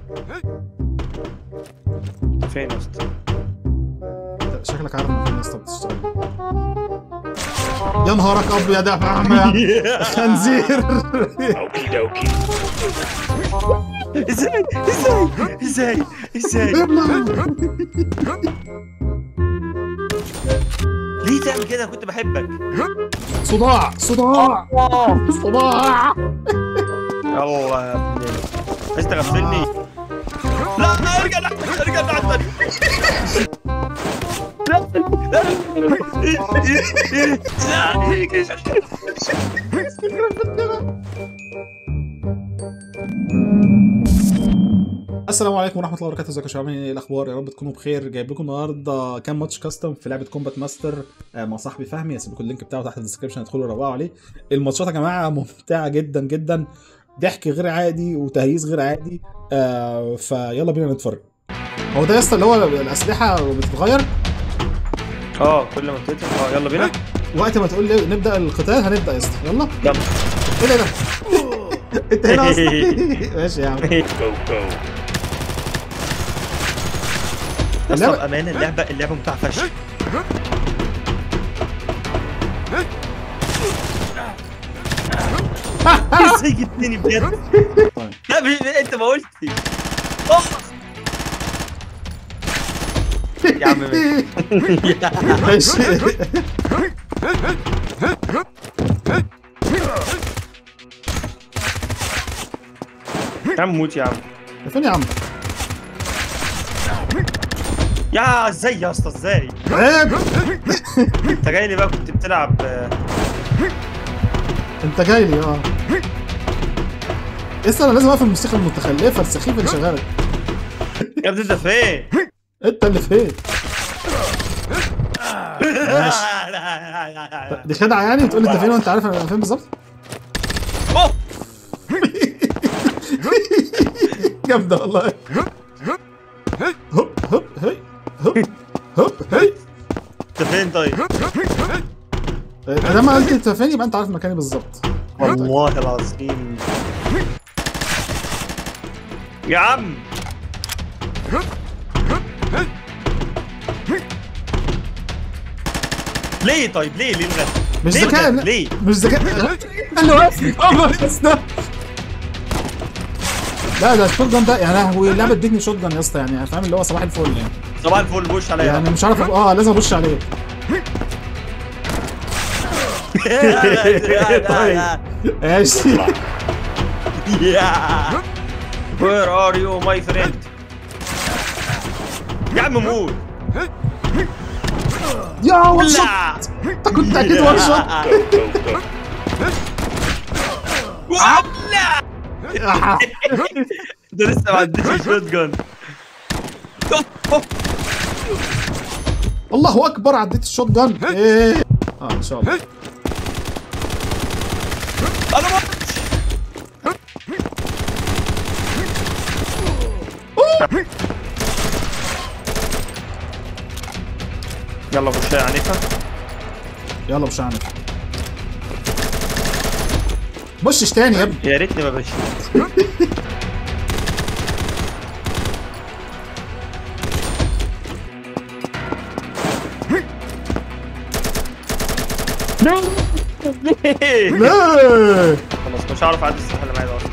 فين يا اسطى؟ شكلك عارف المكان يا اسطى بتشتغل. يا نهارك ابيض يا فهمي خنزير. اوكي دوكي. ازاي ليه تعمل كده؟ كنت بحبك. صداع يلا يا ابني عايز تغفلني. لا ارجع تاني. السلام عليكم ورحمه الله وبركاته. ازيكم يا شباب؟ ايه الاخبار؟ يا رب تكونوا بخير. جايب لكم النهارده كام ماتش كاستم في لعبه كومبات ماستر مع صاحبي فهمي. هسيب لكم اللينك بتاعه تحت في الديسكربشن، ادخلوا روقوا عليه. الماتشات يا جماعه ممتعه جدا جدا، ضحك غير عادي وتهييس غير عادي. فيلا بينا نتفرج. هو ده يا اسطى اللي هو الاسلحه بتتغير كل ما بتقتل. يلا بينا. وقت ما تقول لي نبدا القتال هنبدا يا اسطى. يلا ايه ده؟ انت هنا اصلا؟ ماشي يا عم. جو اصلا بامانه اللعبه ممتعه فشخ. ازاي جبتني بجد؟ لا انت ما قلتي. يا عم ماشي. يا عم موت يا عم. فين يا عم؟ يا ازاي يا اسطى ازاي؟ عيب. انت جاي لي بقى كنت بتلعب. انت جاي لي لسه انا لازم اقفل الموسيقى المتخلفه السخيفه اللي شغاله. يا ابني انت فين؟ انت اللي فين؟ ماشي. دي خدعه يعني تقول لي انت فين وانت عارف انا فين بالظبط؟ جامده والله. هوب هوب هي هوب هي. انت فين طيب؟ لما قلت انت فين يبقى انت عارف مكاني بالظبط. والله العظيم يا عم. ليه طيب؟ ليه مش ذكاء. ليه؟ مش ذكاء. انا واقف ده. لا ده الشوت جان ده يعني هو اللعبه ادتني شوت جان يا اسطى، يعني فاهم اللي هو صباح الفل يعني. صباح الفل بوش عليا يعني مش عارف لازم ابوش عليه. طيب ماشي. Where are you my friend؟ يا عم موت. يا وان شوت. انت كنت اكيد وان شوت. ده لسه ما عنديش شوت جان. الله اكبر عديت الشوت جان. ايه ان شاء الله. انا يلا بوش يا عنيفه. يلا بوش عنيفه. بوشش تاني يا ابني. يا ريتني ما بشيت. ليه؟ خلاص مش هعرف اعدي السلاح اللي معايا ده اصلا.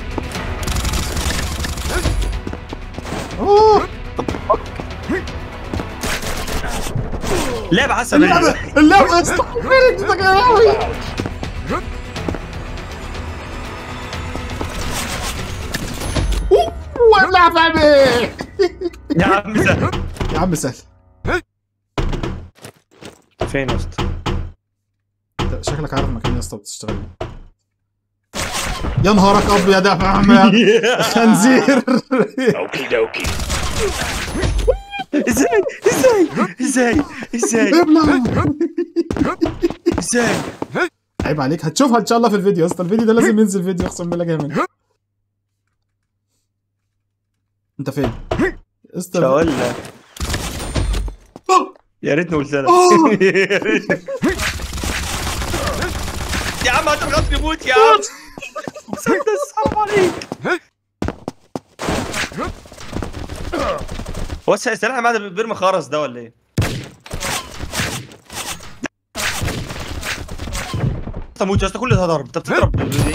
لعبة عسل. اللعبة استحملت انت جاي. ولع فهمي. يا عم سهل. يا عم سهل. فين يا اسطى؟ انت شكلك عارف المكان يا اسطى بتشتغل. يا نهارك ابيض يا فهمي خنزير. اوكي دوكي. ازاي عيب عليك. هتشوفها ان شاء الله في الفيديو يا اسطى. الفيديو ده لازم ينزل فيديو اقسم بالله جامد. انت فين؟ مش هقول لك. يا ريتني قلت لك. يا عم هتضغط يموت يا عم. مسدس حرام عليك. هو السلاح معاه ده بيرمي خرز ده ولا ايه؟ تموت يا اسطى، كل ده ضرب. انت بتضرب ايه؟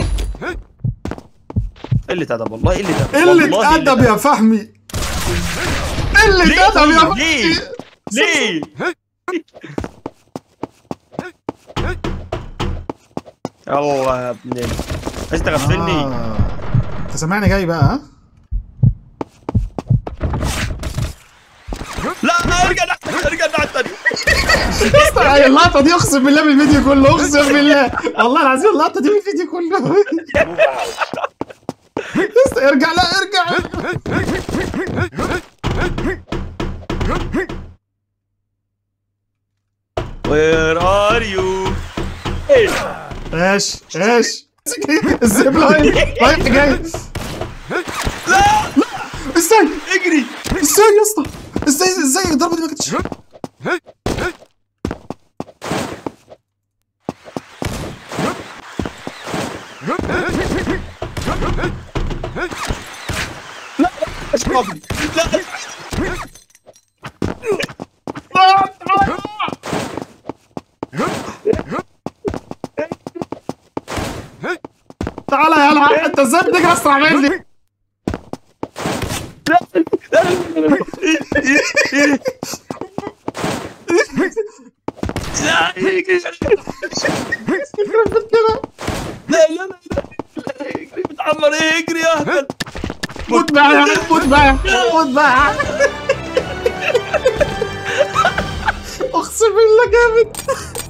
قلة ادب والله، قلة ادب. قلة ادب يا فهمي، قلة ادب يا فهمي. ليه؟ يلا يا ابني عايز تغفلني. انت سامعني جاي بقى؟ ها؟ لا ارجع الثاني. يا اسطى اللقطة دي اقسم بالله من الفيديو كله، اقسم بالله والله العظيم اللقطة دي من الفيديو كله. يا اسطى ارجع، لا ارجع. Where are you؟ ايش الزيب لاين رايح جاي. لا ازاي اجري، ازاي يا اسطى، ازاي الضربة دي ما كانتش. لا اشربني، لا تعالى يلا، انت ازاي بتجري اسرع مني؟ لا اجري بتعمر ايه، اجري يا اهبل. موت بقى اقسم بالله جامد.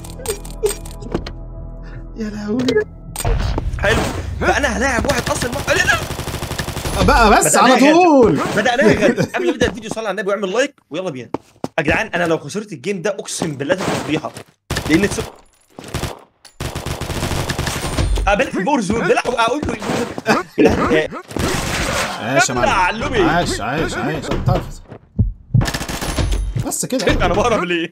يا لهوي. حلو فانا هلاعب واحد اصلا بقى بس على طول بدأناها غير. قبل ما نبدا الفيديو صلي على النبي واعمل لايك ويلا بينا يا جدعان. انا لو خسرت الجيم ده اقسم بالله دي فضيحه، لان قابلت بورزون بيلعب اقول له عاش يا معلم، عاش طرفت بس كده. انا بهرب ليه؟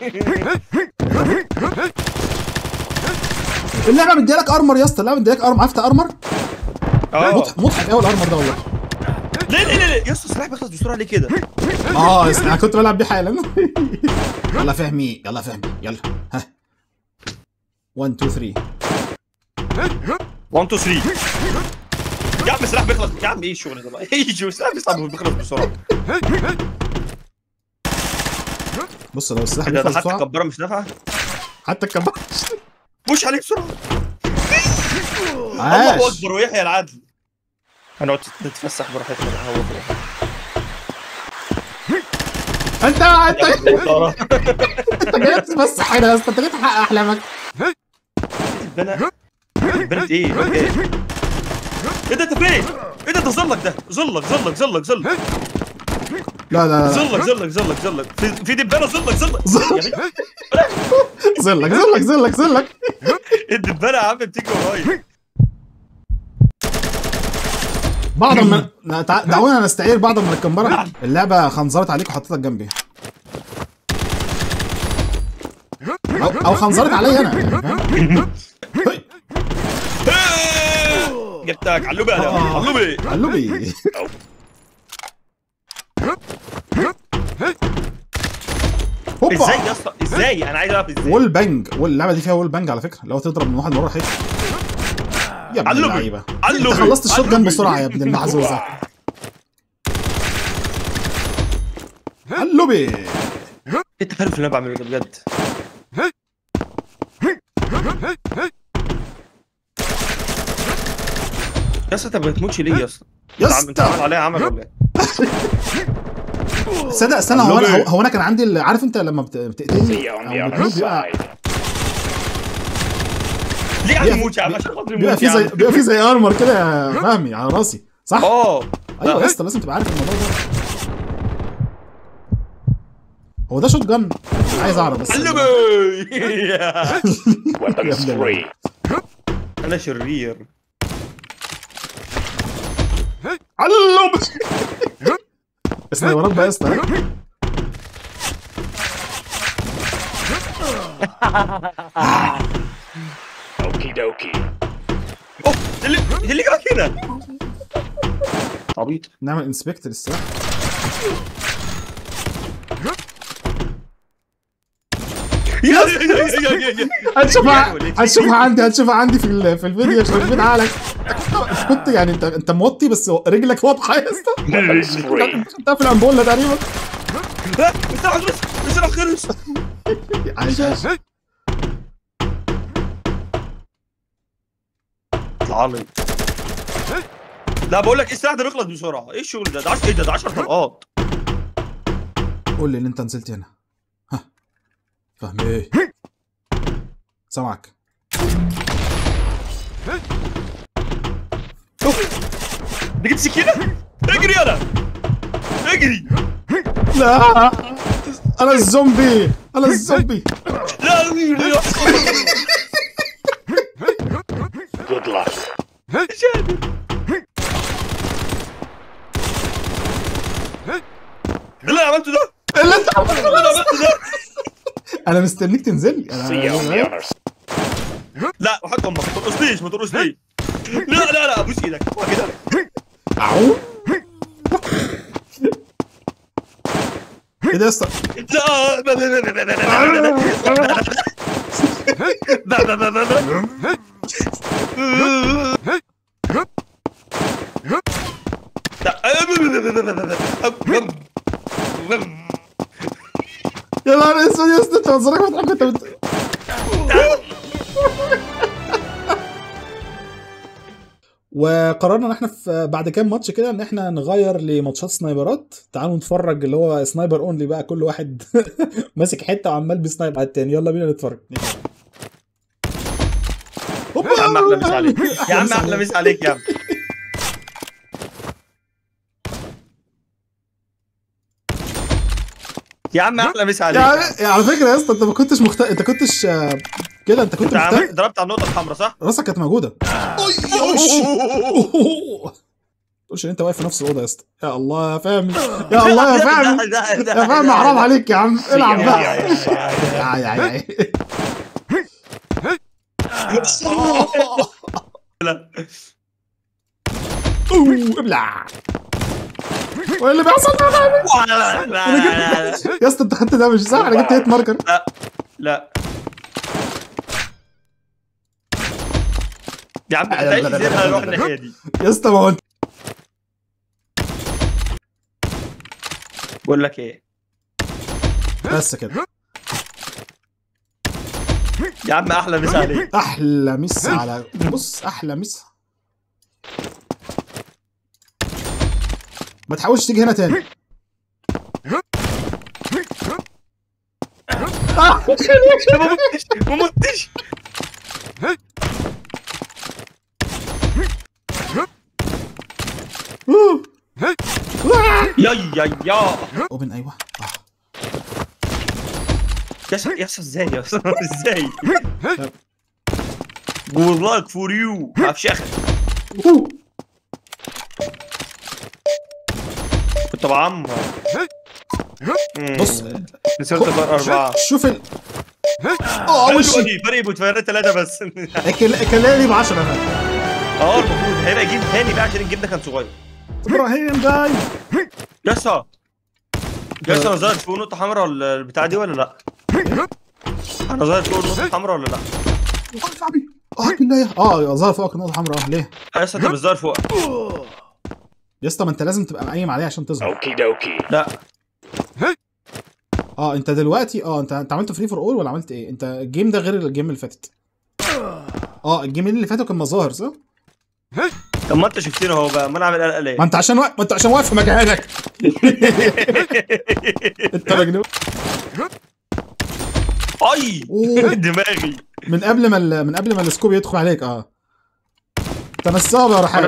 اللعبه مديالك ارمر يا اسطى، اللعبه مديالك ارمر. عرفت ارمر؟ مضحك قوي الارمر ده والله. ليه يا اسطى السلاح بيخلص بسرعه ليه كده؟ انا كنت بلعب بيه حالا. يلا فهمي يلا ها 1 2 3 1 2 3 يا عم السلاح بيخلص يا عم. ايه الشغل ده بقى؟ ايه السلاح بيخلص بسرعه. بص لو السلاح بيخلص بسرعه حتى الكباره مش نافعه، حتى الكباره بوش عليه بسرعه. عاش. الله اكبر ويحيى العدل. هنقعد نتفسح براحتنا. انت جاي تتفسح هنا يا اسطى، انت جاي تحقق احلامك. البنات ايه؟ ايه ده انت فين؟ ايه ده ظلك ظلك لا ظلك في دبانه ظلك ظلك الدبانه يا عم بتيجي ورايا. بعض من دعونا نستعير بعض من الكمبره. اللعبه خنزرت عليك وحطيتك جنبي، او خنزرت عليا انا يعني. جبتك علوبي يا علوبي. ازاي يا اسطى ازاي؟ انا عايز اعرف ازاي. وول بانج، واللعبه دي فيها وول بانج على فكره، لو تضرب من واحد من ورا هيك. يا ابن اللعيبه انت خلصت الشوت جن بسرعه يا ابن المحزوزه. علوبي انت فاهم اللي انا بعمله ده بجد؟ يا اسطى انت ما بتموتش ليه يا اسطى؟ انت عمل عليها عمل ولا ايه؟ استنى هو انا كان عندي عارف انت لما بتقتلني او بتموت ليه عم يموت يا عم؟ عشان خاطر يموت يا عم. بيبقى في زي ارمر كده يا فهمي على راسي صح؟ ايوه يا اسطى لازم تبقى عارف الموضوع ده. هو ده شوت جن؟ عايز اعرف بس. انا شرير. علوب سنايبرات بقى يا اسطى. اوكي دوكي. اوه اللي جابك هنا عبيط. نعمل انسبكت للسلاح. هتشوفها عندي في الفيديو عشان الفيديو عليك. كنت يعني انت موطي بس رجلك واضحه يا اسطى. انت في الامبوله تقريبا. بس خلص. عايش. اطلع لي. لا بقول لك ايه، السلاح ده بيخلص بسرعه. ايه الشغل ده؟ ده 10 طلقات. قول لي ان انت نزلت هنا. ها فاهم ايه؟ سامعك. انت جبت سكينه؟ اجري يلا اجري. لا انا الزومبي. لا Good luck. مش قادر. اللي انا عملته ده، اللي انت عملته ده انا مستنيك تنزل لي. See you on the honors. لا وحق امك ما ترقصنيش لا ابوس ايدك كده. اعو ايه ده يا اسطى؟ يا نهار اسود يا اسطى، انت منظرك مضحك. وقررنا ان احنا في بعد كام ماتش كده ان احنا نغير لماتشات سنايبرات. تعالوا نتفرج اللي هو سنايبر اونلي بقى، كل واحد ماسك حته وعمال بيسنايب على التاني. يلا بينا نتفرج. يا عم احلى مسا عليك يا عم، احلى مسا عليك يا عم. يا عم احلى مسا عليك. يعني على فكره يا اسطى انت ما كنتش انت كنتش كده، انت كنت ضربت على النقطه الحمراء صح؟ راسك كانت موجوده. تقولش ان انت واقف في نفس الاوضه يا اسطى. يا الله يا فهمي، يا الله يا فهمي، يا فهمي حرام عليك يا عم، العب بقى. لا ابلع. وايه اللي بيحصل يا اسطى؟ انت خدت ده مش صح؟ انا جبت هيت ماركر. لا يا عم تعيش ازاي؟ انا اروح الناحيه دي يا اسطى. ما هو انت بقول لك ايه، بس كده يا عم احلى مسا عليك. احلى مسا على بص، احلى مسا. ما تحاولش تيجي هنا تاني. ما متش. يا اوبن. ايوه يا اسطى ازاي يا اسطى ازاي؟ جود لاك فور يو افشخ. كنت بعمر. بص نسيت بقى 4. شوف وشي فرق بوتفيرات 3 بس. كلالي ب 10. المفروض هيبقى جيم ثاني بقى عشان الجيم ده كان صغير. ابراهيم جاي يا اسطى انا ظاهر فوق نقطة حمراء البتاع دي ولا لا؟ انا ظاهر فوق النقطة الحمراء ولا لا؟ بالله ظاهر فوقك النقطة الحمراء. ليه؟ يا اسطى انت مش ظاهر فوق. يا اسطى ما انت لازم تبقى مقيم عليه عشان تظهر. اوكي دوكي. لا انت دلوقتي انت عملت فري فور اول ولا عملت ايه؟ انت الجيم ده غير الجيم اللي فاتت. الجيم اللي فاتوا كان مظاهر صح؟ طب ما انت شفتني اهو بقى، ما انا عامل قلق ليه؟ ما انت عشان واقف في مكانك. انت مجنون. اي دماغي من قبل ما السكوب يدخل عليك. انت نصاب يا رحاب.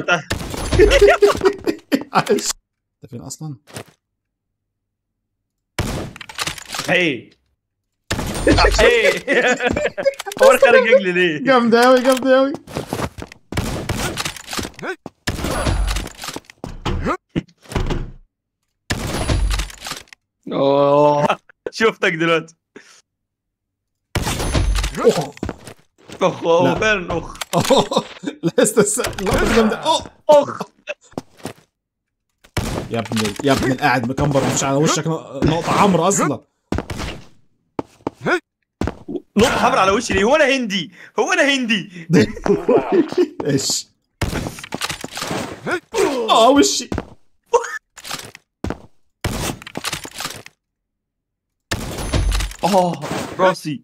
انت فين اصلا؟ هي هو انا خارج رجلي ليه؟ جامدة اوي. شفتك دلوقتي. فين لا اللقطة جامدة. يا ابن قاعد مكمبر ومش على وشك نقطة حمراء اصلا. حمر على وشي ليه؟ هو انا هندي؟ هو انا هندي؟ ايش وشي. راسي.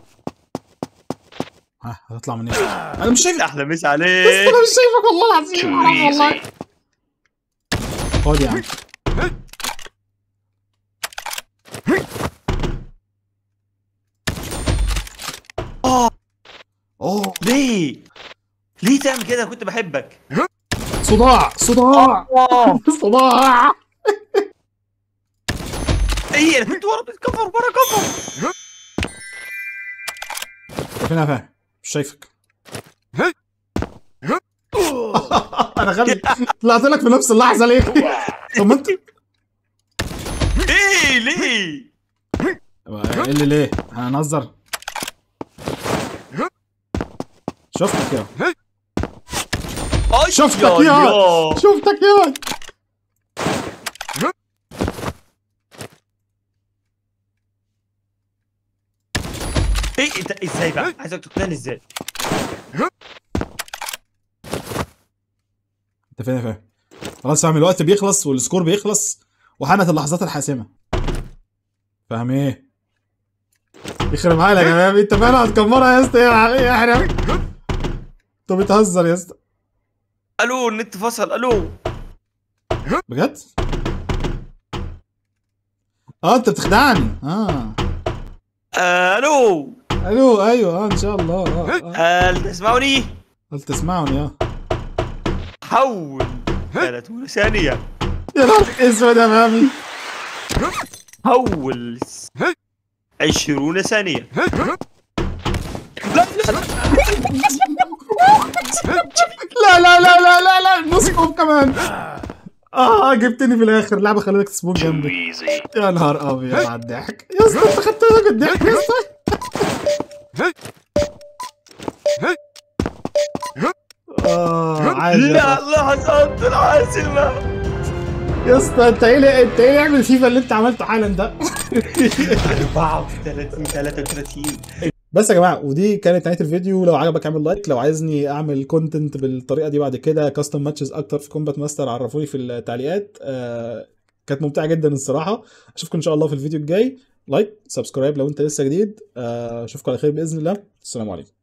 ها هتطلع منين؟ انا مش شايفك. احلى مسا انا عليك. مش شايفك والله العظيم. Too حرام والله. easy. خد يا عم. اوه ليه؟ ليه تعمل كده؟ كنت بحبك. صداع صداع صداع. ايه انا كنت ورا كفر ورا كفر. فين يا فاهم؟ مش شايفك. انا غبي طلعت لك في نفس اللحظه ليه؟ طب ما انت ايه ليه؟ ايه اللي ليه؟ هنهزر. شفتك يا أي شفتك يا يا شفتك يا. ايه انت ازاي بقى؟ عايزك تقنعني ازاي؟ انت فين يا فاهم؟ خلاص فاهم الوقت بيخلص والسكور بيخلص وحانت اللحظات الحاسمه. فاهم ايه؟ يخرب عليك يا فاهم. انت فعلا هتكمرها يا اسطى يا حرام. انت بتهزر يا اسطى. الو النت فصل. الو بجد؟ انت بتخدعني. الو الو ايوه ان شاء الله. تسمعوني؟ هل تسمعني؟ حول 30 ثانية. يا نهار اسود يا فهمي. حول 20 ثانية. لا لا لا لا لا لا نص كوب كمان. جبتني في الاخر. لعبه خلتك تسبوك Too جنبي. easy. يا نهار ابيض على الضحك يا اسطى. انت خدت بالك الضحك يا اسطى. عايش لا لحظات العاصمة. يا اسطى. انت ايه اعمل فيفا اللي انت عملته حالا ده. 34 33. بس يا جماعه ودي كانت نهايه الفيديو. لو عجبك اعمل لايك. لو عايزني اعمل كونتنت بالطريقه دي بعد كده كاستم ماتشز اكتر في كومبات ماستر عرفوني في التعليقات. كانت ممتعه جدا الصراحه. اشوفكم ان شاء الله في الفيديو الجاي. لايك سبسكرايب لو انت لسه جديد. اشوفكم على خير باذن الله. السلام عليكم.